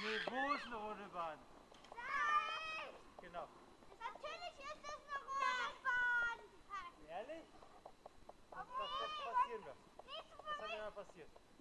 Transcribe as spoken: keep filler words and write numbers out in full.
Nee, wo ist eine Rodelbahn? Nein! Genau. Natürlich ist das eine Rodelbahn! Ehrlich? Was, Oh, was, was nee, passieren wird? Nicht so Was für hat mich! denn da passiert?